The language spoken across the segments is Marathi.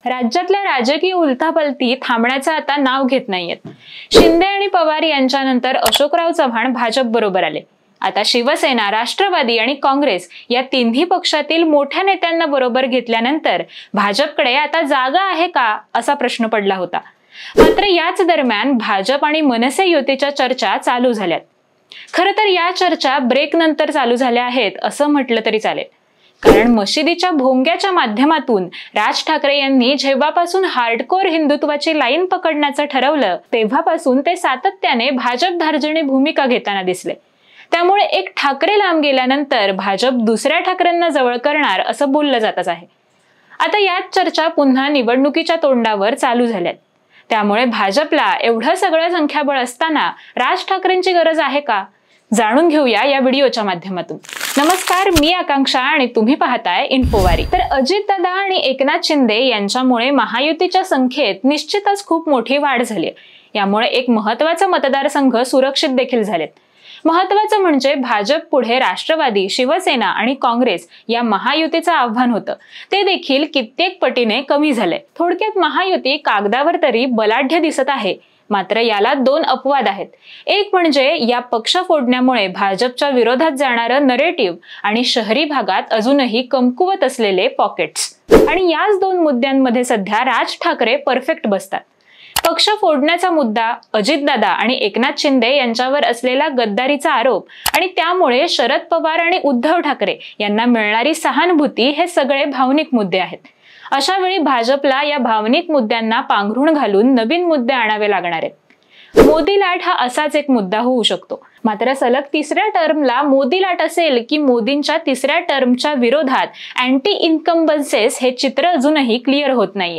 राज्यातल्या राजकीय उलथापालथी थांबण्याचं आता नाव घेत नाहीयेत। शिंदे आणि पवार यांच्यानंतर अशोकराव चव्हाण भाजप बरोबर आले। आता शिवसेना, राष्ट्रवादी आणि काँग्रेस या तिन्ही पक्षातील मोठ्या नेत्यांना बरोबर घेतल्यानंतर भाजपकडे आता जागा आहे का असा प्रश्न पडला होता। मात्र याच दरम्यान भाजप आणि मनसे युतीच्या चर्चा चालू झाल्यात। खरं तर या चर्चा ब्रेक नंतर चालू झाल्या आहेत असं म्हटलं तरी चालेल, कारण मशिदीच्या भोंग्याच्या माध्यमातून राज ठाकरे यांनी जेव्हापासून हार्डकोर हिंदुत्वाची लाईन पकडण्याचं ठरवलं तेव्हापासून ते सातत्याने भाजप धार्जिणी भूमिका घेताना दिसले। त्यामुळे एक ठाकरे लांब गेल्यानंतर भाजप दुसऱ्या ठाकरेंना जवळ करणार असं बोललं जातच आहे। आता याच चर्चा पुन्हा निवडणुकीच्या तोंडावर चालू झाल्यात। त्यामुळे भाजपला एवढं सगळं संख्याबळ असताना राज ठाकरेंची गरज आहे का, जाणून घेऊया या व्हिडिओच्या माध्यमातून। नमस्कार, मी आकांक्षा आणि तुम्ही पाहताय इन्फोवारी। तर अजितदादा आणि एकनाथ शिंदे यांच्यामुळे महायुतीच्या संख्येत निश्चितच खूप मोठी वाढ झाली। यामुळे एक महत्त्वाचा मतदारसंघ सुरक्षित देखील झालेत। महत्त्वाचं म्हणजे भाजप पुढे राष्ट्रवादी, शिवसेना आणि काँग्रेस या महायुतीचं आव्हान होतं ते देखील कित्येक पटीने कमी झालंय। थोडक्यात महायुती कागदावर तरी बलाढ्य दिसत आहे, मात्र याला दोन अपवाद आहेत। एक म्हणजे या पक्ष फोडण्यामुळे भाजपच्या विरोधात जाणारं नरेटिव्ह आणि शहरी भागात अजूनही कमकुवत असलेले पॉकेट्स। आणि याच दोन मुद्द्यांमध्ये सध्या राज ठाकरे परफेक्ट बसतात। पक्ष फोडण्याचा मुद्दा, अजितदादा आणि एकनाथ शिंदे यांच्यावर असलेला गद्दारीचा आरोप आणि त्यामुळे शरद पवार आणि उद्धव ठाकरे यांना मिळणारी सहानुभूती हे सगळे भावनिक मुद्दे आहेत। अशा वेळी भाजपला या भावनिक मुद्द्यांना पांघरून घालून नवीन मुद्दे आणावे लागणार आहेत। मोदी लाट हा असाच एक मुद्दा होऊ शकतो। मात्र सलग तिसऱ्या टर्मला मोदी लाट असेल की मोदींच्या तिसऱ्या टर्मच्या विरोधात अँटी इन्कम्बन्सेस हे चित्र अजूनही क्लिअर होत नाहीये।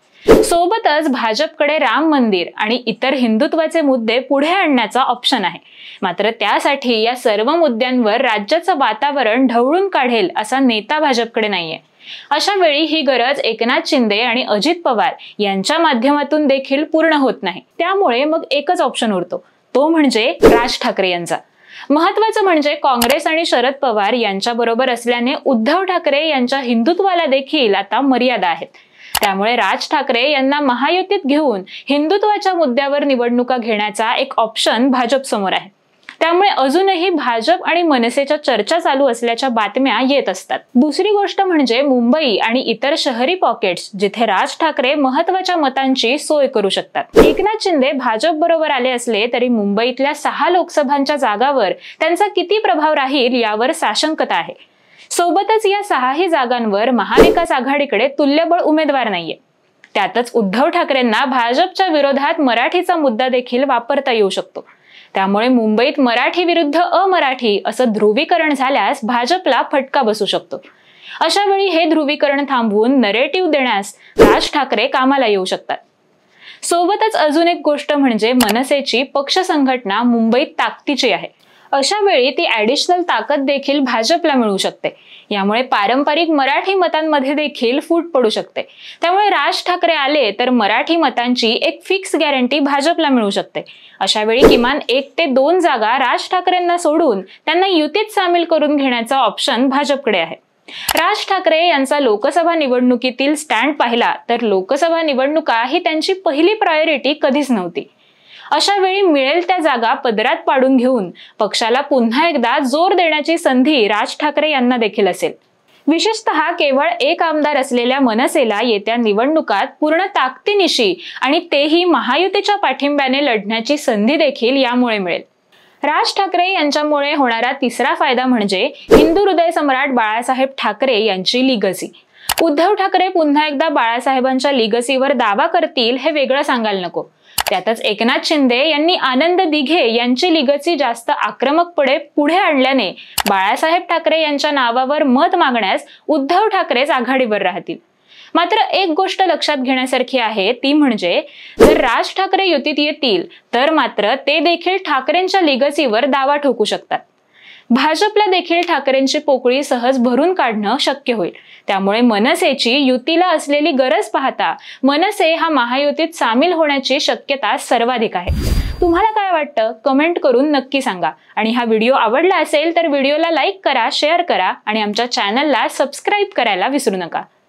सोबतच भाजपकडे राम मंदिर आणि इतर हिंदुत्वाचे मुद्दे पुढे आणण्याचा ऑप्शन आहे। मात्र त्यासाठी या सर्व मुद्द्यांवर राज्याचं वातावरण ढवळून काढेल असा नेता भाजपकडे नाहीये। अशा वेळी ही गरज एकनाथ शिंदे आणि अजित पवार यांच्या माध्यमातून देखील पूर्ण होत नाही। त्यामुळे मग एकच ऑप्शन उरतो, तो म्हणजे राज ठाकरे यांचा। महत्त्वाचं म्हणजे काँग्रेस आणि शरद पवार यांच्या बरोबर असल्याने उद्धव ठाकरे यांच्या हिंदुत्वाला देखील आता मर्यादा आहेत। त्यामुळे राज ठाकरे यांना महायुतीत घेऊन हिंदुत्वाच्या मुद्द्यावर निवडणुका घेण्याचा एक ऑप्शन भाजप समोर आहे। त्यामुळे अजूनही भाजप आणि मनसेच्या चर्चा चालू असल्याच्या बातम्या येत असतात। दुसरी गोष्ट म्हणजे मुंबई आणि इतर शहरी पॉकेट्स जिथे राज ठाकरे महत्त्वाच्या मतांची सोय करू शकतात। एकनाथ शिंदे भाजप बरोबर आले असले तरी मुंबईतल्या 6 लोकसभांच्या जागांवर त्यांचा किती प्रभाव राहील यावर साशंकता आहे। सोबतच या 6ही जागांवर महाविकास आघाडीकडे तुल्यबळ उमेदवार नाहीये। त्यातच उद्धव ठाकरेंना भाजपच्या विरोधात मराठीचा मुद्दा देखील वापरता येऊ शकतो। त्यामुळे मुंबईत मराठी विरुद्ध अमराठी असं ध्रुवीकरण झाल्यास भाजपला फटका बसू शकतो। अशा वेळी हे ध्रुवीकरण थांबवून नरेटिव्ह देण्यास राज ठाकरे कामाला येऊ शकतात। सोबतच अजून एक गोष्ट म्हणजे मनसेची पक्ष संघटना मुंबईत ताकदीची आहे। अशा वेळी ती ॲडिशनल ताकद देखील भाजपला मिळू शकते। यामुळे पारंपरिक मराठी मतांमध्ये देखील फूट पडू शकते। त्यामुळे राज ठाकरे आले तर मराठी मतांची एक फिक्स गॅरंटी भाजपला मिळू शकते। अशा वेळी किमान 1 ते 2 जागा राज ठाकरेंना सोडून त्यांना युतीत सामील करून घेण्याचा ऑप्शन भाजपकडे आहे। राज ठाकरे यांचा लोकसभा निवडणुकीतील स्टँड पाहिला तर लोकसभा निवडणुका ही त्यांची पहिली प्रायोरिटी कधीच नव्हती। अशा वेळी मिळेल त्या जागा पदरात पाडून घेऊन पक्षाला पुन्हा एकदा जोर देण्याची संधी राज ठाकरे यांना देखील असेल। विशेषतः केवळ एक आमदार असलेल्या मनसेला येत्या निवडणुकात पूर्ण ताकदीनिशी आणि तेही महायुतीच्या पाठिंब्याने लढण्याची संधी देखील यामुळे मिळेल। राज ठाकरे यांच्यामुळे होणारा तिसरा फायदा म्हणजे हिंदू हृदय सम्राट बाळासाहेब ठाकरे यांची लिगसी। उद्धव ठाकरे पुन्हा एकदा बाळासाहेबांच्या लिगसीवर दावा करतील हे वेगळं सांगायला नको। त्यातच एकनाथ शिंदे यांनी आनंद दिघे यांची लिगसी जास्त आक्रमकपणे पुढे आणल्याने बाळासाहेब ठाकरे यांच्या नावावर मत मागण्यास उद्धव ठाकरेच आघाडीवर राहतील। मात्र एक गोष्ट लक्षात घेण्यासारखी आहे ती म्हणजे जर राज ठाकरे युतीत येतील तर मात्र ते देखील ठाकरेंच्या लिगसीवर दावा ठोकू शकतात। भाजपला देखील ठाकरेंची पोकळी सहज भरून काढणं शक्य होईल। त्यामुळे मनसेची युतीला असलेली गरज पाहता मनसे हा महायुतीत सामील होण्याची शक्यता सर्वाधिक आहे। तुम्हाला काय वाटतं कमेंट करून नक्की सांगा आणि हा व्हिडिओ आवडला असेल तर व्हिडिओला लाईक करा, शेअर करा आणि आमच्या चॅनलला सबस्क्राइब करायला विसरू नका।